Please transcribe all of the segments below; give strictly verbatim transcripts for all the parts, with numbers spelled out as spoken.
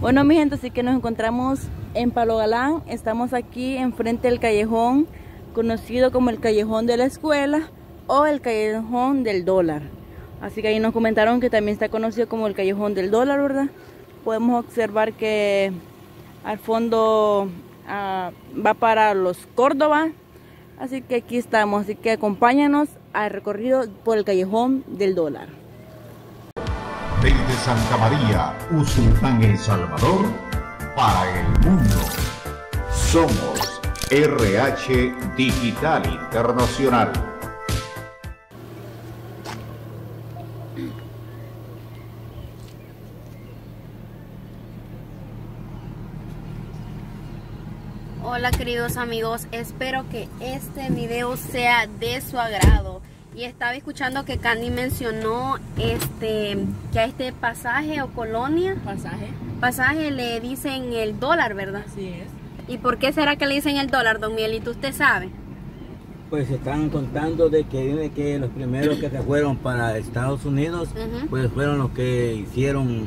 Bueno, mi gente, así que nos encontramos en Palo Galán. Estamos aquí enfrente del callejón conocido como el callejón de la escuela o el callejón del dólar. Así que ahí nos comentaron que también está conocido como el callejón del dólar, ¿verdad? Podemos observar que al fondo uh, va para los Córdoba. Así que aquí estamos, así que acompáñanos al recorrido por el callejón del dólar. Desde Santa María, Usulután, El Salvador, para el mundo. Somos R H Digital Internacional. Hola queridos amigos, espero que este video sea de su agrado. Y estaba escuchando que Candy mencionó este que a este pasaje o colonia Pasaje. pasaje le dicen el dólar, ¿verdad? Así es. ¿Y por qué será que le dicen el dólar, don Mielito? ¿Usted sabe? Pues están contando de que viene que los primeros que se fueron para Estados Unidos, Uh-huh. pues fueron los que hicieron,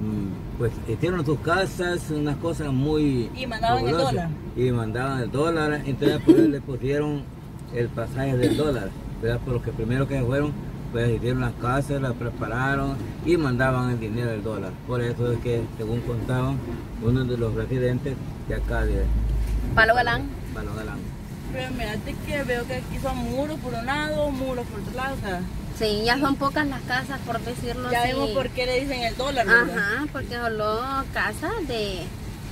mm, pues hicieron sus casas, unas cosas muy Y mandaban el fabulosas. dólar. Y mandaban el dólar, entonces pues le pusieron el pasaje del dólar, ¿verdad? Por los que primero que se fueron, pues hicieron las casas, las prepararon y mandaban el dinero del dólar. Por eso es que, según contaban, uno de los residentes de acá de Palo Galán. Palo Galán. Pero mirate que veo que aquí son muros por un lado, muros por otro lado, o sea, Sí, ya son pocas las casas, por decirlo ya así. vemos por qué le dicen el dólar, ¿verdad? Ajá, porque solo casas de,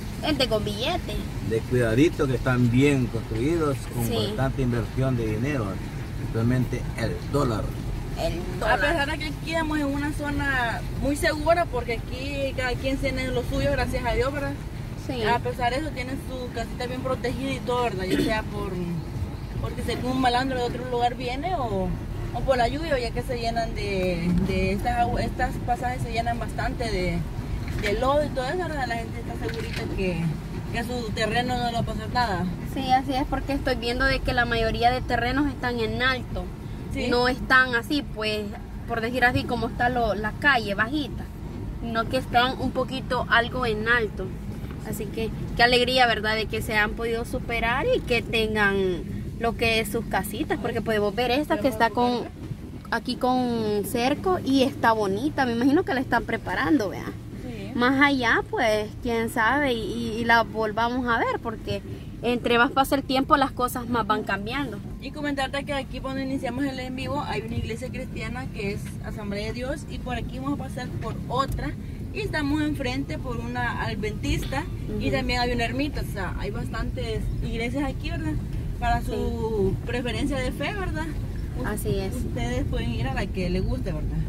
de con billete. De cuidadito, que están bien construidos, con Sí. bastante inversión de dinero, simplemente el dólar. El A dólar. pesar de que aquí estamos en una zona muy segura, porque aquí cada quien tiene lo suyo, gracias a Dios, ¿verdad? Sí. A pesar de eso, tienen su casita bien protegida y todo, ¿verdad? Ya sea por porque si un malandro de otro lugar viene o, o por la lluvia, ya que se llenan de, de estas, agu- estas pasajes se llenan bastante de, de lodo y todo eso, ¿verdad? La gente está segurita que, que a su terreno no le va a pasar nada. Sí, así es, porque estoy viendo de que la mayoría de terrenos están en alto. Sí. No están así, pues, por decir así, como está lo- la calle bajita, sino que están un poquito algo en alto. Así que qué alegría, ¿verdad?, de que se han podido superar y que tengan lo que es sus casitas, porque podemos ver esta que está con aquí con cerco y está bonita. Me imagino que la están preparando, vean. Sí. Más allá, pues, quién sabe, y, y la volvamos a ver, porque entre más pasa el tiempo, las cosas más van cambiando. Y comentarte que aquí cuando iniciamos el en vivo hay una iglesia cristiana que es Asamblea de Dios, y por aquí vamos a pasar por otra y estamos enfrente por una adventista. Uh-huh. Y también hay una ermita, o sea, hay bastantes iglesias aquí, ¿verdad? Para su sí. preferencia de fe, ¿verdad? Así es. Ustedes pueden ir a la que les guste, ¿verdad?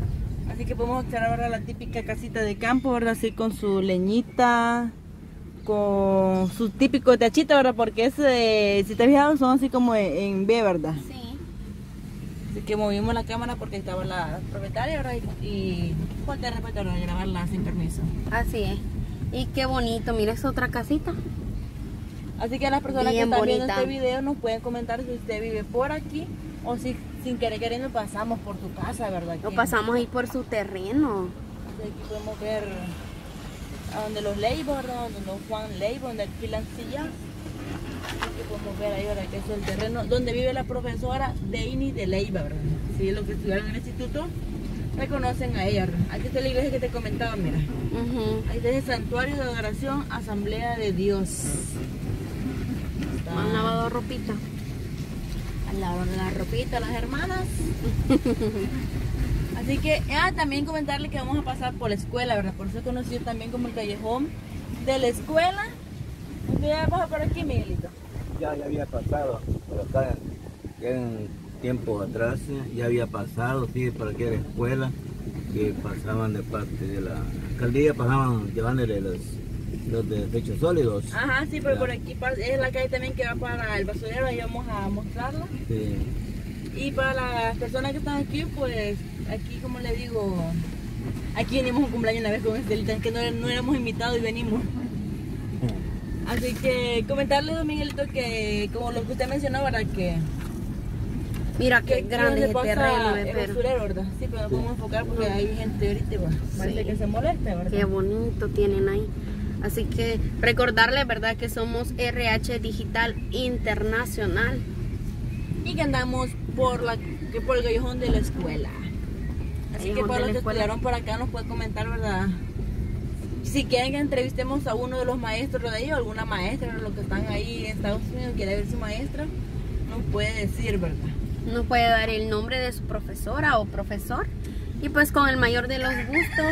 Así que podemos observar ahora la típica casita de campo, ¿verdad? Así con su leñita, con sus típicos tachitos, ¿verdad? Porque ese, si te has fijado, son así como en B, ¿verdad? Sí. Así que movimos la cámara porque estaba la propietaria, ¿verdad? Y, y falta de respeto, ¿verdad?, grabarla sin permiso. Así es. Y qué bonito, mira, es otra casita. Así que las personas Bien que están bonita. viendo este video nos pueden comentar si usted vive por aquí o si sin querer queriendo pasamos por tu casa, ¿verdad? O pasamos ahí por su terreno. Así aquí podemos ver a donde los Leiva, ¿verdad? Donde los Juan Leiva, donde alquilan sillas. Aquí podemos ver ahí ahora que es el terreno donde vive la profesora Deini de Leiva, ¿verdad? Si es lo que estudiaron en el instituto, reconocen a ella, ¿verdad? Aquí está la iglesia que te comentaba, mira. Uh-huh. Ahí está el santuario de adoración, Asamblea de Dios. Está... Han lavado ropita. Han lavado la ropita las hermanas. Así que ah, también comentarle que vamos a pasar por la escuela, ¿verdad? Por eso es conocido también como el callejón de la escuela. ¿Usted ya pasa por aquí, Miguelito? Ya, ya había pasado por acá, ya en tiempos atrás, ya había pasado, sí, por aquí a la escuela, que pasaban de parte de la alcaldía, pasaban llevándole los, los desechos sólidos. Ajá, sí, pero Ya. por aquí es la calle también que va para el basurero, ahí vamos a mostrarla. Sí. Y para las personas que están aquí, pues aquí, como le digo, aquí venimos a un cumpleaños una vez con Estelita, que no, no éramos invitados y venimos. Así que comentarle, don Miguelito, que como lo que usted mencionó, ¿verdad? Que Mira qué que grande es ese terreno, el pero basurero, ¿verdad? Sí, pero no podemos enfocar porque hay gente ahorita, pues, parece Sí. que se molesta, ¿verdad? qué bonito tienen ahí. Así que recordarles, ¿verdad?, que somos R H Digital Internacional. Y que andamos por, la, que por el callejón de la escuela. Así Callejón que para de los la que escuela. estudiaron por acá nos pueden comentar, ¿verdad? Si quieren que entrevistemos a uno de los maestros de ahí o alguna maestra, los que están ahí en Estados Unidos, quiere ver su maestra, nos puede decir, ¿verdad? Nos puede dar el nombre de su profesora o profesor. Y pues con el mayor de los gustos,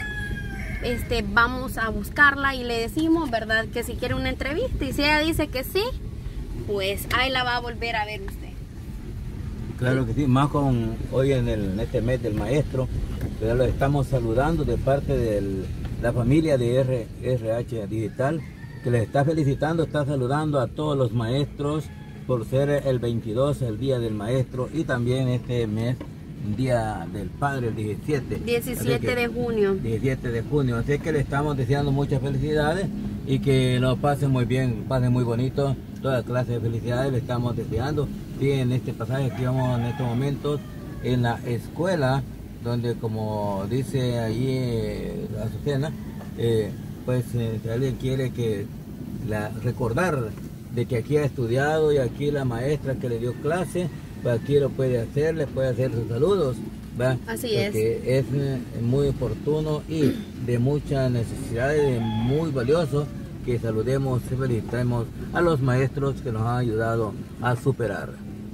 este, vamos a buscarla y le decimos, ¿verdad?, que si quiere una entrevista. Y si ella dice que sí, pues ahí la va a volver a ver usted. Claro que sí, más con hoy en, el, en este mes del maestro, pero lo estamos saludando de parte de la familia de R, RH Digital, que les está felicitando, está saludando a todos los maestros por ser el veintidós, el día del maestro, y también este mes, día del padre, el diecisiete. diecisiete de junio. diecisiete de junio, así que le estamos deseando muchas felicidades y que lo pasen muy bien, pasen muy bonito, toda clase de felicidades le estamos deseando. Sí, en este pasaje que vamos en estos momentos en la escuela, donde como dice allí eh, Azucena, eh, pues eh, si alguien quiere que la, recordar de que aquí ha estudiado y aquí la maestra que le dio clase, pues aquí lo puede hacer, le puede hacer sus saludos, ¿va? Así Porque es. es eh, muy oportuno y de mucha necesidad y de muy valioso que saludemos y felicitemos a los maestros que nos han ayudado a superar.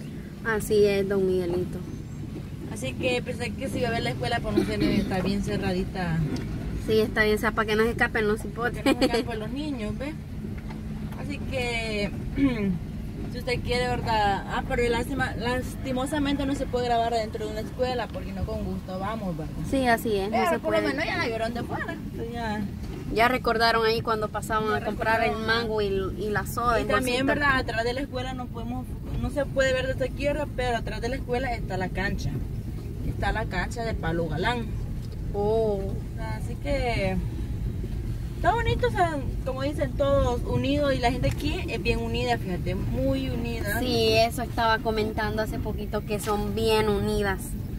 Así es, don Miguelito. Así que pensé que si iba a ver la escuela, pues no sé, está bien cerradita. Sí, está bien, o sea, para que no se escapen los Porque hipotes. no se por los niños, ¿ves? Así que, si usted quiere, ¿verdad? Ah, pero lástima, lastimosamente no se puede grabar dentro de una escuela, porque no con gusto vamos, ¿verdad? Sí, así es, no Pero se por lo puede. menos ya la vieron de afuera. Entonces ya. Ya recordaron ahí cuando pasaban Ya a comprar el recordaron. mango y, y la soda. Y en también, bolsita. ¿verdad? Atrás de la escuela no podemos, no se puede ver desde aquí, ¿verdad? Pero atrás de la escuela está la cancha. Está la cancha de Palo Galán. Oh, Así que está bonito, o sea, como dicen, todos unidos y la gente aquí es bien unida, fíjate, muy unida. sí, eso estaba comentando hace poquito, que son bien unidas.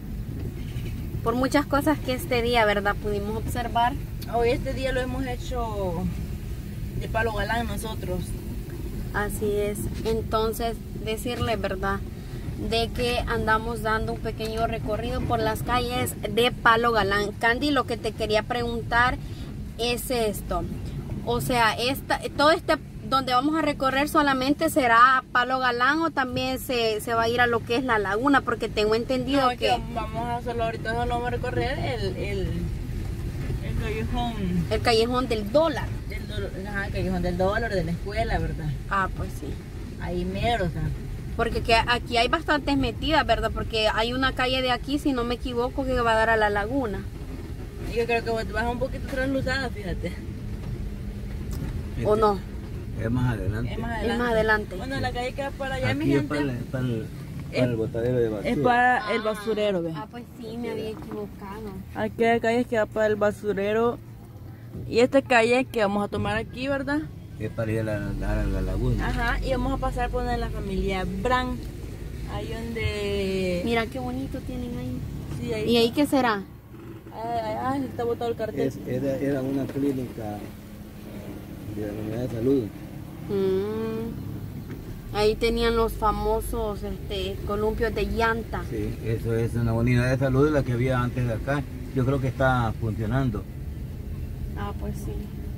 Por muchas cosas que este día, ¿verdad?, pudimos observar. Hoy este día lo hemos hecho de Palo Galán nosotros. Así es. Entonces, decirle, ¿verdad?, de que andamos dando un pequeño recorrido por las calles de Palo Galán. Candy, lo que te quería preguntar es esto. O sea, esta, todo este donde vamos a recorrer solamente será Palo Galán, o también se, se va a ir a lo que es la laguna, porque tengo entendido No, es que que vamos a hacerlo ahorita, solo vamos a recorrer el, el, el callejón el callejón del dólar. del, do- ajá, el callejón del dólar de la escuela, ¿verdad? Ah, pues sí. Ahí mero, o sea. Porque que aquí hay bastantes metidas, ¿verdad? Porque hay una calle de aquí, si no me equivoco, que va a dar a la laguna. Y yo creo que vas un poquito trasluzada, fíjate. ¿O no? Es más adelante. Es más Es adelante. más adelante. Bueno, la calle que va para allá, mi Aquí es gente, para, el- para el, para el botadero de basura. es para el basurero, ¿ves? Ah, pues sí, me había equivocado. Aquí hay calles que va para el basurero. Y esta calle que vamos a tomar aquí, ¿verdad? Es para ir a la, a la laguna. Ajá, y vamos a pasar por donde la familia Bran. Ahí donde... Mira qué bonito tienen ahí. Sí, ahí. ¿Y ahí qué será? Ay, ay, ay, está botado el cartel. Es- era, era una clínica de la unidad de salud. Mm, ahí tenían los famosos este, columpios de llanta. Sí, eso es una unidad de salud la que había antes de acá. Yo creo que está funcionando. Ah, pues sí.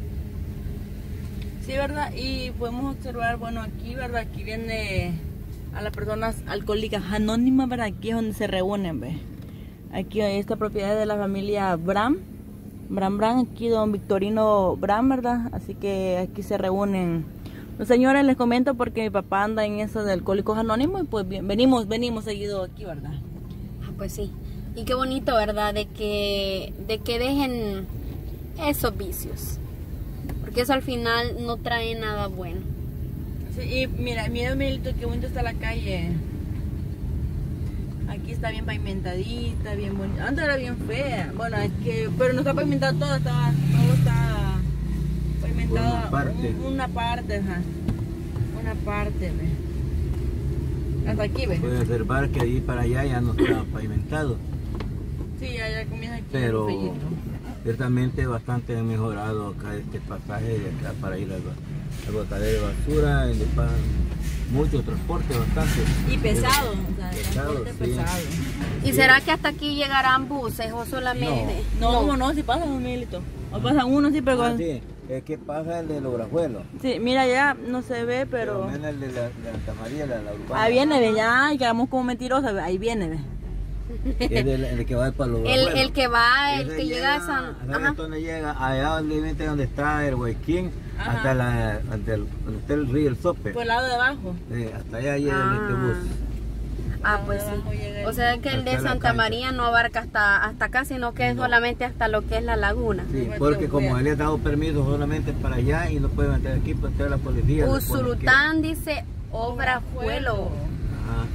Sí, ¿verdad? Y podemos observar, bueno, aquí, ¿verdad? Aquí viene a las personas alcohólicas anónimas, ¿verdad? Aquí es donde se reúnen, ¿ves? Aquí hay esta propiedad de la familia Bram. Bram Bram, aquí don Victorino Bram, ¿verdad? Así que aquí se reúnen los señores, les comento porque mi papá anda en eso de alcohólicos anónimos y pues bien, venimos, venimos seguido aquí, ¿verdad? Ah, pues sí. Y qué bonito, ¿verdad? De que, de que dejen esos vicios. Porque eso al final no trae nada bueno. Sí, y mira, mira, Milito, qué bonito está la calle. Aquí está bien pavimentadita, bien bonita. Antes era bien fea. Bueno, es que, pero no está pavimentado todo, está, todo está pavimentado. Una parte. un- una parte, ajá. Una parte, ve. Hasta aquí, ve. Puede observar que ahí para allá ya no está pavimentado. Sí, ya, ya comienza aquí Pero un fellito. ciertamente bastante han mejorado acá este pasaje de acá para ir al, al botadero de basura, donde pasan mucho transporte, bastante. Y pesado, o sea, pesado, transporte sí. pesado. ¿Y será que hasta aquí llegarán buses o solamente? No, no, no, si pasan un milito. O pasan uno, sí, pero... Ah, con- sí, es que pasa el de los grajuelos. Sí, mira, ya no se ve, pero... Pero menos el de la, de la Santa María, la, la urbana. Ahí viene, ve, ya, y quedamos como mentirosas, ve, ahí viene, ve. Es el, el que va para los El, grajuelos. el que va, el Ese que llega a San... ¿sabes Ajá. dónde llega? Allá donde, donde está el Huayquín, Ajá. hasta, la, hasta el, donde está el río El Sope. Por el lado de abajo. Sí, hasta allá llega Ah. este bus. Ah, pues Abajo sí. llega el- O sea que el de hasta la Santa cancha. María no abarca hasta, hasta acá, sino que es No. solamente hasta lo que es la laguna. Sí, Pues porque te como voy a- él le ha dado permiso solamente para allá y no puede meter aquí, pues entonces la policía. le pone que- Usulután dice Obrajuelo Ajá.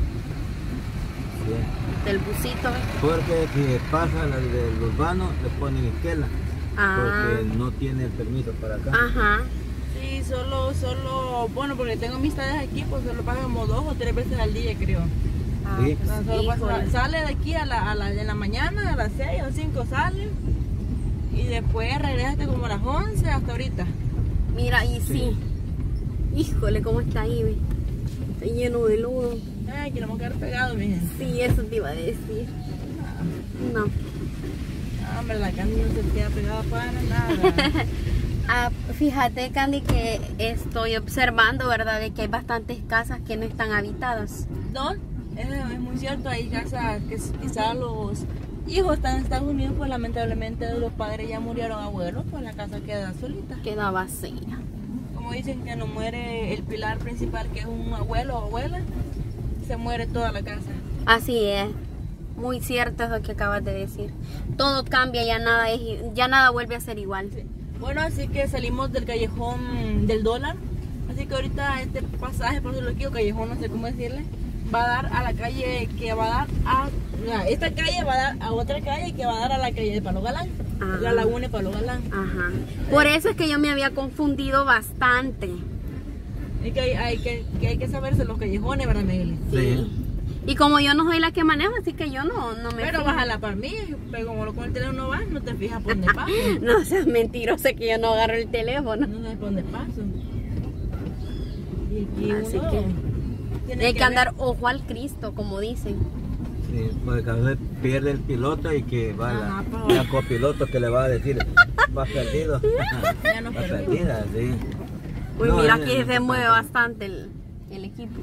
Sí. del busito. ¿ves? Porque si pasa la del urbano, le ponen esquela. Ah. Porque no tiene el permiso para acá. Ajá. Sí, solo, solo, bueno, porque tengo amistades aquí, pues solo pagan como dos o tres veces al día, creo. Ah, Sí. pues, O sea, solo pasa- híjole. sale de aquí a la, a la, en la mañana, a las seis o cinco sale. Y después regresa hasta como a las once hasta ahorita. Mira, y sí. Híjole, cómo está ahí, ¿ves? Está lleno de lodo. Ay, que no vamos a quedar pegados, mi gente. Sí, eso te iba a decir. No. Ah, hombre, la carne no se queda pegada para nada. Ah, fíjate, Candy, que estoy observando, ¿verdad? De que hay bastantes casas que no están habitadas. No, es, es muy cierto, hay casas que quizás los hijos están en Estados Unidos, pues lamentablemente los padres ya murieron abuelos, pues la casa queda solita. Queda vacía. Como dicen que no muere el pilar principal, que es un abuelo o abuela, se muere toda la casa. Así es. Muy cierto es lo que acabas de decir. Todo cambia, ya nada es, ya nada vuelve a ser igual. Bueno, así que salimos del callejón del dólar, así que ahorita este pasaje, por eso lo quiero, callejón, no sé cómo decirle, va a dar a la calle que va a dar a, no, esta calle va a dar a otra calle que va a dar a la calle de Palo Galán, Ah. la laguna de Palo Galán. Ajá. Por eso es que yo me había confundido bastante. Es que hay, hay que, que hay que saberse los callejones, ¿verdad, Miguel? Sí. Y como yo no soy la que manejo, así que yo no, no me Pero fijo. vas a la par mía, pero como lo con el teléfono no vas, no te fijas por dónde paso. No seas mentiroso que yo no agarro el teléfono. No sabes por dónde paso. Y aquí Así uno que tiene hay que ver- andar ojo al Cristo, como dicen. Sí, porque a veces pierde el piloto y que va Ajá, la, pues. la copiloto que le va a decir, vas perdido. Ya no Vas perdido. perdida, sí. Pues No, mira, es- aquí es se mueve importante. bastante el, el equipo.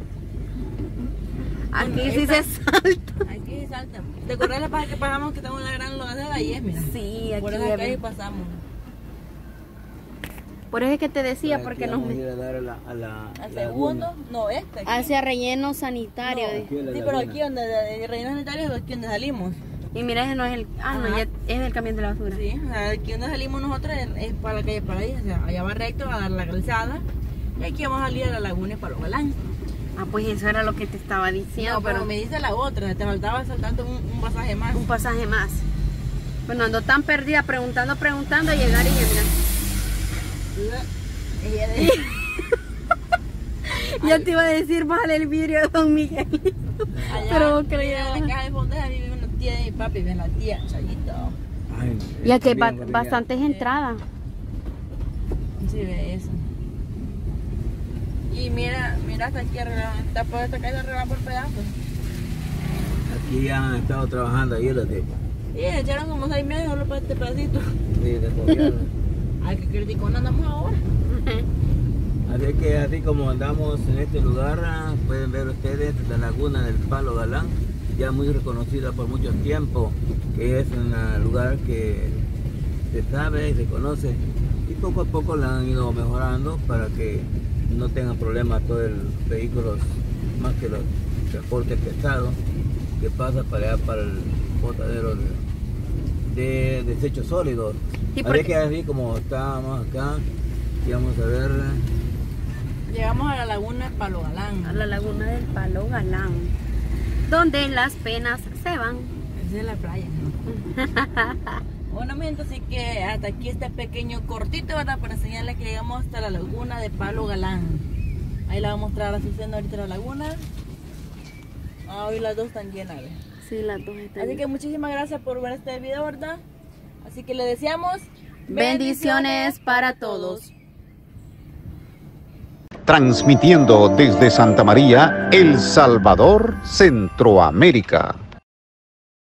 Aquí Bueno, sí esta- se salta. Aquí salta. ¿Te acuerdas la paja que pasamos que estamos en la gran lodazal? Ahí es, mira. Sí, Por aquí esa es. calle pasamos. Por eso es que te decía, Aquí porque nos vamos a ir a dar a la, a la Al laguna. segundo, no, este. Aquí. hacia relleno sanitario. No, de- Aquí en la sí, pero laguna. aquí donde de Reino Sanitario es aquí donde salimos. Y mira, ese no es el. Ah, no, Ajá. ya es el camión de la basura. Sí, o sea, aquí donde salimos nosotros es, es para la calle Paradis. O sea, allá va recto, va a dar la calzada. Y aquí vamos a salir a la laguna de Palo Galán. Ah, pues eso era lo que te estaba diciendo, No, pero pero me dice la otra, te faltaba saltando un, un pasaje más. un pasaje más. Bueno, ando tan perdida preguntando, preguntando, llegar y ya mira. Ella de... Ya te iba a decir, bájale el vidrio de Don Miguel. Allá, Pero mira, creía. en la caja de fondo ahí vive una tía de mi papi, ven la tía, Chayito. Ay, Y aquí hay ba- bien, bien. bastantes entradas. Sí, ve eso. Y mira, mira hasta aquí arriba, está por esta calle arriba por pedazos. Aquí ya han estado trabajando ahí los de, Y echaron como seis meses solo para este pedacito. de, de gobierno. Ay, qué criticón andamos ahora. Así que así como andamos en este lugar, ah, pueden ver ustedes la laguna del Palo Galán, ya muy reconocida por mucho tiempo, que es un ah, lugar que se sabe y se conoce, y poco a poco la han ido mejorando para que no tengan problemas todos los vehículos, más que los transportes pesados, que pasa para allá para el botadero de, de desechos sólidos. Sí, Así porque- que así como estábamos acá, y vamos a ver. Llegamos a la laguna de Palo Galán. A la laguna del Palo Galán, donde las penas se van. Esa es la playa, ¿no? Bueno, mi gente, así que hasta aquí este pequeño cortito, ¿verdad? Para enseñarles que llegamos hasta la laguna de Palo Galán. Ahí la voy a mostrar a Susana ahorita la laguna. Ah, hoy las dos están llenas, ¿ves? Sí, las dos están. Así que muchísimas gracias por ver este video, ¿verdad? Así que le deseamos bendiciones para todos. Transmitiendo desde Santa María, El Salvador, Centroamérica.